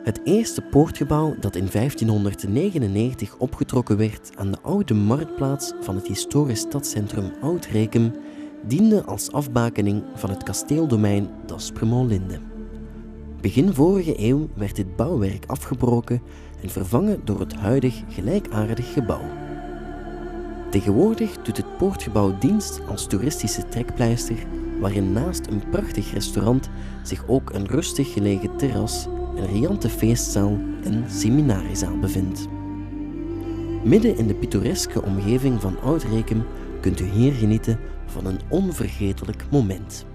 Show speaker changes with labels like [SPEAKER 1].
[SPEAKER 1] Het eerste poortgebouw dat in 1599 opgetrokken werd aan de oude marktplaats van het historisch stadscentrum Oud-Rekum, diende als afbakening van het kasteeldomein d'Aspremont-Linde. Begin vorige eeuw werd dit bouwwerk afgebroken en vervangen door het huidig gelijkaardig gebouw. Tegenwoordig doet het poortgebouw dienst als toeristische trekpleister, waarin naast een prachtig restaurant zich ook een rustig gelegen terras, een riante feestzaal en seminariezaal bevindt. Midden in de pittoreske omgeving van Oud-Rekum kunt u hier genieten van een onvergetelijk moment.